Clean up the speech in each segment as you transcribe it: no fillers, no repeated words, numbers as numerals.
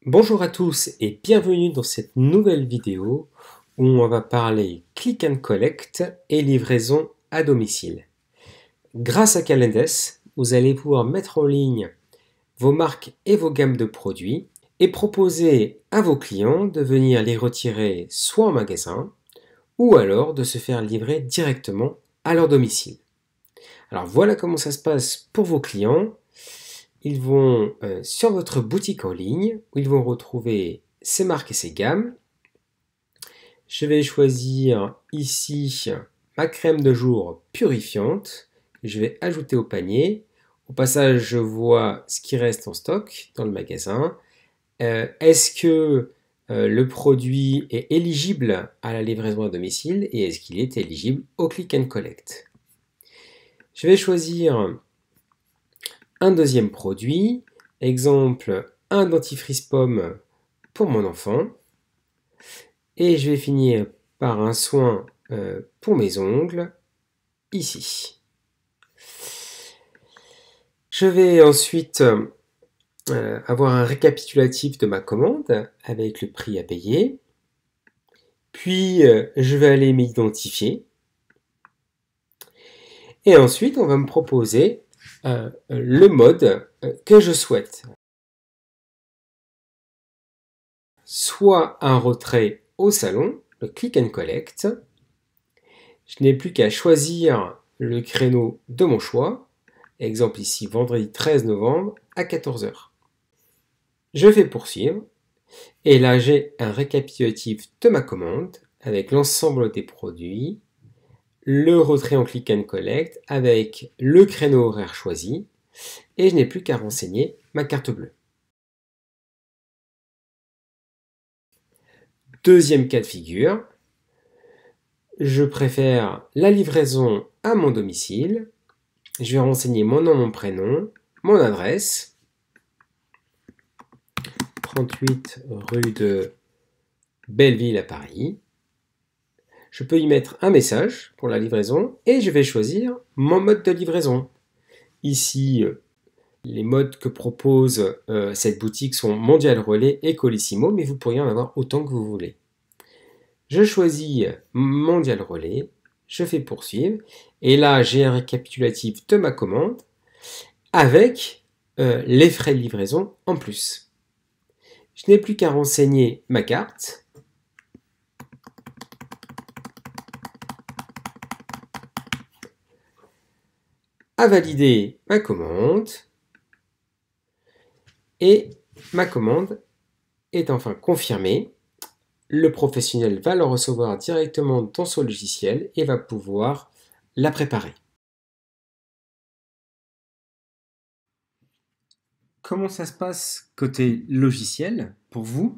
Bonjour à tous et bienvenue dans cette nouvelle vidéo où on va parler Click and Collect et livraison à domicile. Grâce à Calendes, vous allez pouvoir mettre en ligne vos marques et vos gammes de produits et proposer à vos clients de venir les retirer soit en magasin ou alors de se faire livrer directement à leur domicile. Alors voilà comment ça se passe pour vos clients. Ils vont sur votre boutique en ligne où ils vont retrouver ces marques et ces gammes. Je vais choisir ici ma crème de jour purifiante. Je vais ajouter au panier. Au passage, je vois ce qui reste en stock dans le magasin. Est-ce que le produit est éligible à la livraison à domicile et est-ce qu'il est éligible au Click and Collect? Je vais choisir un deuxième produit, exemple un dentifrice pomme pour mon enfant, et je vais finir par un soin pour mes ongles, ici. Je vais ensuite avoir un récapitulatif de ma commande avec le prix à payer, puis je vais aller m'identifier, et ensuite on va me proposer le mode que je souhaite. Soit un retrait au salon, le Click and Collect. Je n'ai plus qu'à choisir le créneau de mon choix. Exemple ici, vendredi 13 novembre à 14 h. Je fais poursuivre. Et là, j'ai un récapitulatif de ma commande avec l'ensemble des produits, le retrait en Click and Collect avec le créneau horaire choisi. Et je n'ai plus qu'à renseigner ma carte bleue. Deuxième cas de figure, je préfère la livraison à mon domicile. Je vais renseigner mon nom, mon prénom, mon adresse. 38 rue de Belleville à Paris. Je peux y mettre un message pour la livraison et je vais choisir mon mode de livraison. Ici, les modes que propose cette boutique sont Mondial Relais et Colissimo, mais vous pourriez en avoir autant que vous voulez. Je choisis Mondial Relais, je fais poursuivre, et là j'ai un récapitulatif de ma commande avec les frais de livraison en plus. Je n'ai plus qu'à renseigner ma carte, à valider ma commande, et ma commande est enfin confirmée. Le professionnel va le recevoir directement dans son logiciel et va pouvoir la préparer. Comment ça se passe côté logiciel pour vous?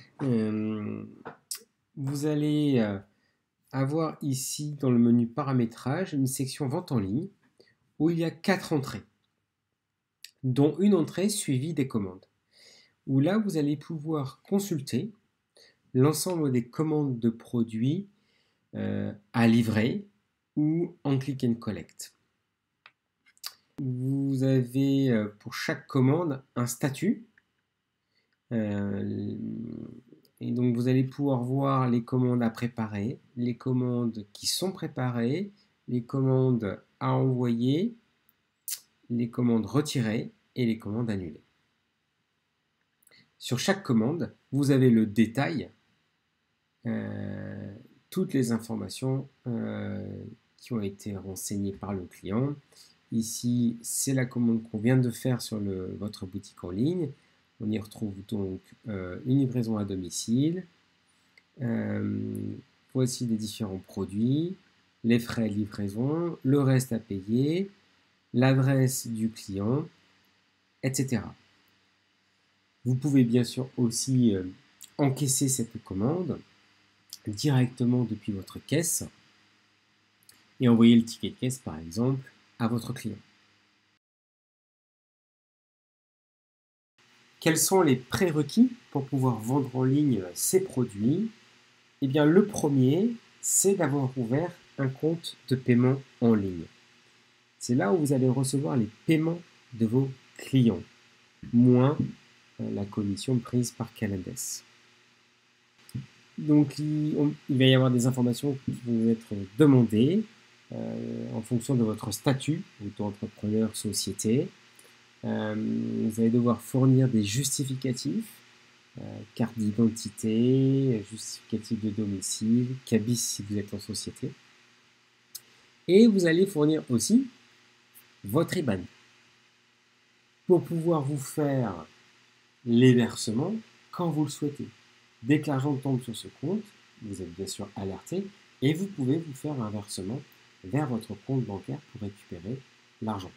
Vous allez avoir ici dans le menu paramétrage une section vente en ligne où il y a 4 entrées, dont une entrée suivie des commandes, où là vous allez pouvoir consulter l'ensemble des commandes de produits à livrer ou en Click and Collect. Vous avez pour chaque commande un statut et donc vous allez pouvoir voir les commandes à préparer, les commandes qui sont préparées, les commandes à envoyer, les commandes retirées et les commandes annulées. Sur chaque commande, vous avez le détail, toutes les informations qui ont été renseignées par le client. Ici, c'est la commande qu'on vient de faire sur votre boutique en ligne. On y retrouve donc une livraison à domicile. Voici les différents produits, les frais de livraison, le reste à payer, l'adresse du client, etc. Vous pouvez bien sûr aussi encaisser cette commande directement depuis votre caisse et envoyer le ticket de caisse par exemple à votre client. Quels sont les prérequis pour pouvoir vendre en ligne ces produits? Eh bien, le premier, c'est d'avoir ouvert un compte de paiement en ligne. C'est là où vous allez recevoir les paiements de vos clients, moins la commission prise par Calendar. Donc il va y avoir des informations qui vont être demandées en fonction de votre statut, auto-entrepreneur, société. Vous allez devoir fournir des justificatifs, carte d'identité, justificatif de domicile, CABIS si vous êtes en société. Et vous allez fournir aussi votre IBAN pour pouvoir vous faire les versements quand vous le souhaitez. Dès que l'argent tombe sur ce compte, vous êtes bien sûr alerté et vous pouvez vous faire un versement vers votre compte bancaire pour récupérer l'argent.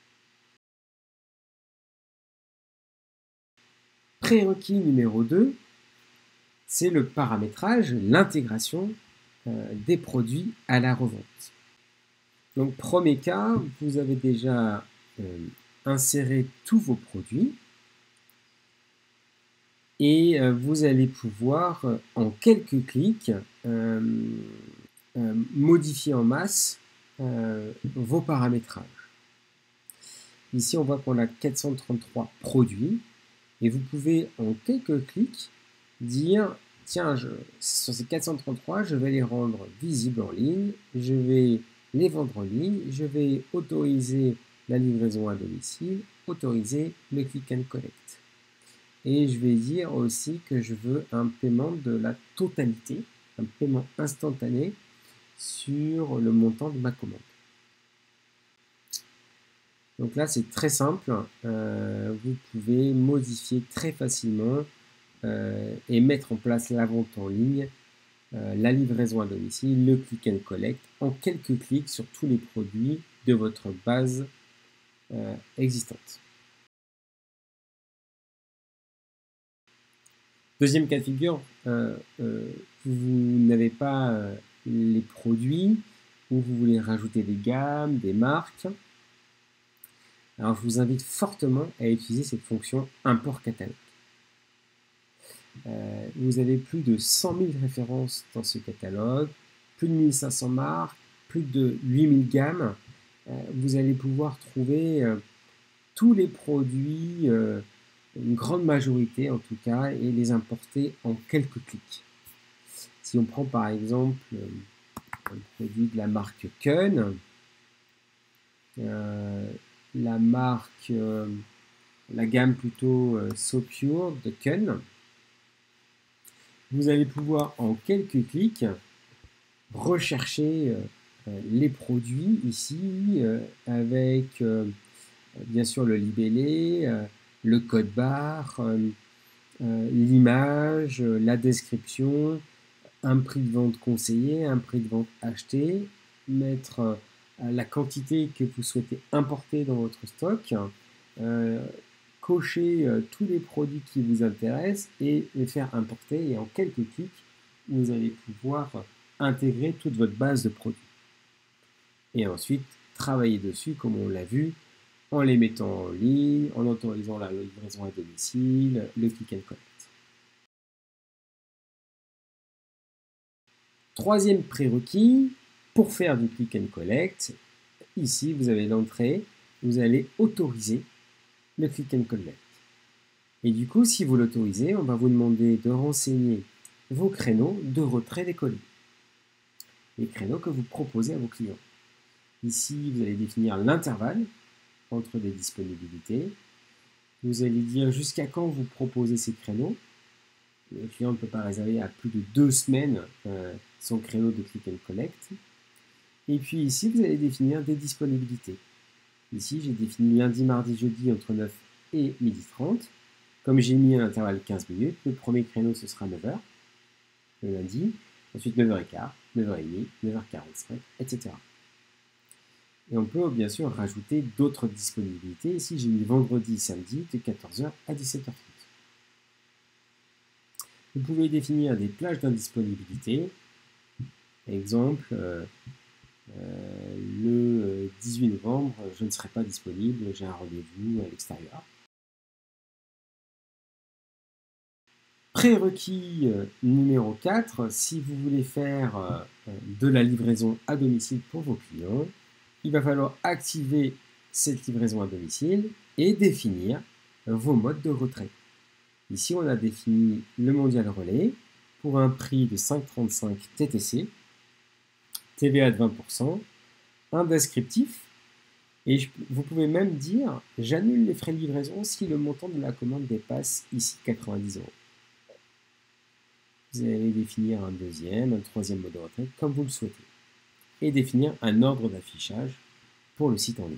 Prérequis numéro 2, c'est le paramétrage, l'intégration des produits à la revente. Donc, premier cas, vous avez déjà inséré tous vos produits et vous allez pouvoir, en quelques clics, modifier en masse vos paramétrages. Ici, on voit qu'on a 433 produits et vous pouvez, en quelques clics, dire tiens, sur ces 433, je vais les rendre visibles en ligne, je vais les vendre en ligne, je vais autoriser la livraison à domicile, autoriser le click and collect. Et je vais dire aussi que je veux un paiement de la totalité, un paiement instantané sur le montant de ma commande. Donc là, c'est très simple. Vous pouvez modifier très facilement et mettre en place la vente en ligne, la livraison à domicile, le click and collect en quelques clics sur tous les produits de votre base existante. Deuxième cas de figure, vous n'avez pas les produits ou vous voulez rajouter des gammes, des marques. Alors je vous invite fortement à utiliser cette fonction import catalogue. Vous avez plus de 100 000 références dans ce catalogue, plus de 1500 marques, plus de 8000 gammes. Vous allez pouvoir trouver tous les produits, une grande majorité en tout cas, et les importer en quelques clics. Si on prend par exemple un produit de la marque Keun, la marque, la gamme plutôt So Pure de Keun, vous allez pouvoir en quelques clics rechercher les produits ici avec bien sûr le libellé, le code barre, l'image, la description, un prix de vente conseillé, un prix de vente acheté, mettre la quantité que vous souhaitez importer dans votre stock, cocher tous les produits qui vous intéressent et les faire importer, et en quelques clics, vous allez pouvoir intégrer toute votre base de produits. Et ensuite, travailler dessus, comme on l'a vu, en les mettant en ligne, en autorisant la livraison à domicile, le click and collect. Troisième prérequis, pour faire du click and collect, ici vous avez l'entrée, vous allez autoriser le click and collect. Et du coup, si vous l'autorisez, on va vous demander de renseigner vos créneaux de retrait des colis. Les créneaux que vous proposez à vos clients. Ici, vous allez définir l'intervalle entre des disponibilités. Vous allez dire jusqu'à quand vous proposez ces créneaux. Le client ne peut pas réserver à plus de 2 semaines son créneau de click and collect. Et puis ici, vous allez définir des disponibilités. Ici, j'ai défini lundi, mardi, jeudi entre 9 et 12h30. Comme j'ai mis un intervalle 15 minutes, le premier créneau ce sera 9h, le lundi, ensuite 9h15, 9h30, 9h45, etc. Et on peut bien sûr rajouter d'autres disponibilités. Ici, j'ai mis vendredi, samedi de 14h à 17h30. Vous pouvez définir des plages d'indisponibilité. Exemple, le 18 novembre, je ne serai pas disponible, j'ai un rendez-vous à l'extérieur. Prérequis numéro 4, si vous voulez faire de la livraison à domicile pour vos clients, il va falloir activer cette livraison à domicile et définir vos modes de retrait. Ici, on a défini le mondial relais pour un prix de 5,35 TTC, TVA de 20%, un descriptif, et vous pouvez même dire « J'annule les frais de livraison si le montant de la commande dépasse ici 90 euros ». Vous allez définir un deuxième, un troisième mot de retrait, comme vous le souhaitez, et définir un ordre d'affichage pour le site en ligne.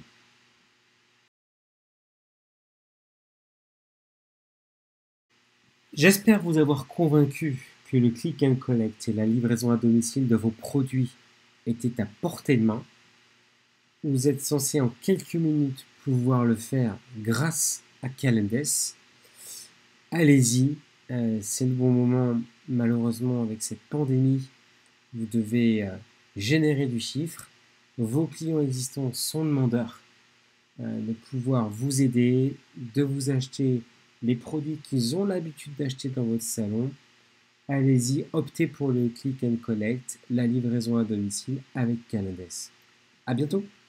J'espère vous avoir convaincu que le click and collect et la livraison à domicile de vos produits étaient à portée de main. Vous êtes censé en quelques minutes pouvoir le faire grâce à Calendes. Allez-y, c'est le bon moment. Malheureusement, avec cette pandémie, vous devez générer du chiffre. Vos clients existants sont demandeurs de pouvoir vous aider, de vous acheter les produits qu'ils ont l'habitude d'acheter dans votre salon. Allez-y, optez pour le click and collect, la livraison à domicile avec Calendes. À bientôt!